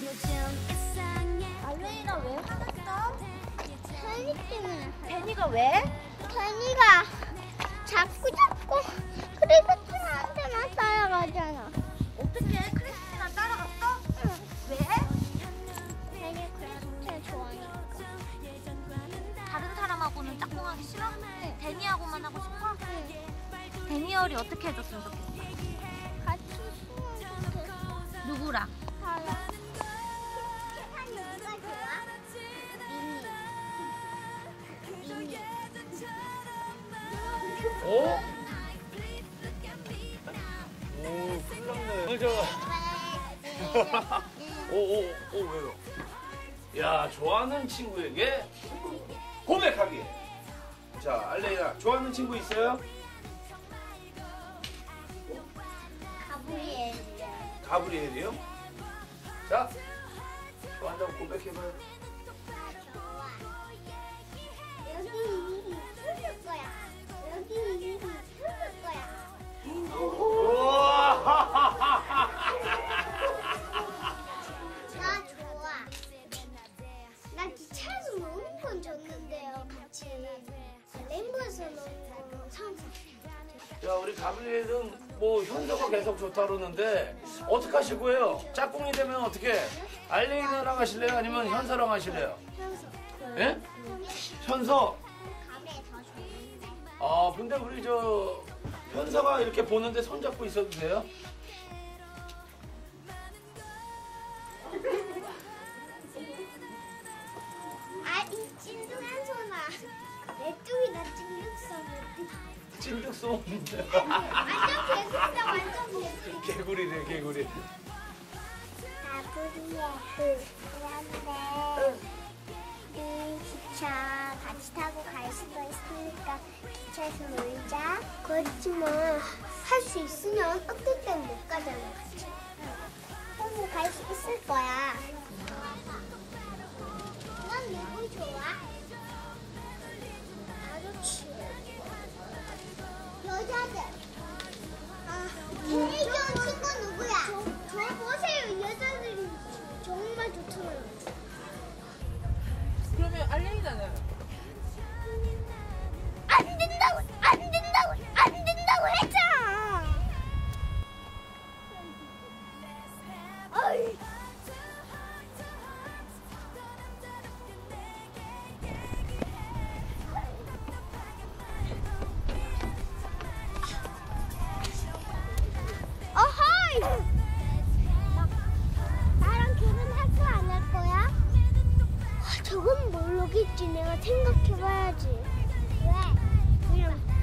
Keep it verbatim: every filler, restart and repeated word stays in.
알레이나 왜 화났어? 혜니 때문에. 데니가 왜? 혜니가 자꾸 자꾸 크리스티나한테만 따라가잖아. 어떻게 크리스티나 따라갔어? 응. 왜? 혜니 크리스티나 좋아하니까. 다른 사람하고는 짝꿍하기 싫어? 응. 데니하고만 하고 싶어? 응. 데니얼이 어떻게 해줬으면 좋겠어? 같이 수영 좋겠어. 누구랑? 알아. 세상에 누가 좋아? 미니. 미니. 어? 오, 큰일 났네. 저, 오, 오, 오, 왜요? 야, 좋아하는 친구에게 고백하기. 자, 알레이나, 좋아하는 친구 있어요? 가브리엘이야. 가브리엘이요? 자, 좋아한다고 고백해봐요. 좋아. 여기 풀을 거야. 여기 풀을 거야. 우와! 나 좋아. 나 기차에서 노는 건 줬는데요. 같이 램보에서 노는 거는 상상. 야, 우리 가브리엘은 뭐 현서가 계속 좋다 그러는데 어떻게 하실 거예요? 짝꿍이 되면 어떻게? 알레이나랑 하실래요? 아니면 현서랑 하실래요? 현서. 예? 현서? 감에 더 좋은데. 아, 근데 우리 저 현서가 이렇게 보는데 손잡고 있어도 돼요? 아, 이 찐득한 소나. 내 뚱이다 찐득소. 찐득송. 완전 개구리다 완전 개구리. 개구리네, 개구리. 가브리엘. 그런데 이 기차 같이 타고 갈 수도 있으니까 기차에서 놀자. 그렇지만 할 수 있으면 어떨 땐 못 가잖아 같이. 그래서 갈 수 있을 거야. 넌 누구 좋아? 나도 치. 여자들. 아, 김혜경 친구 누구야? 저, 저 보세요. 여자들이 정말 좋더라고요. 그러면 알레이나는? 안 된다고! 안 된다고! 안 된다고 했잖아! 어이. 어허이! 나, 나랑 결혼할 거야, 안 할 거야? 아, 저건 모르겠지. 내가 생각해봐야지. 왜? 그냥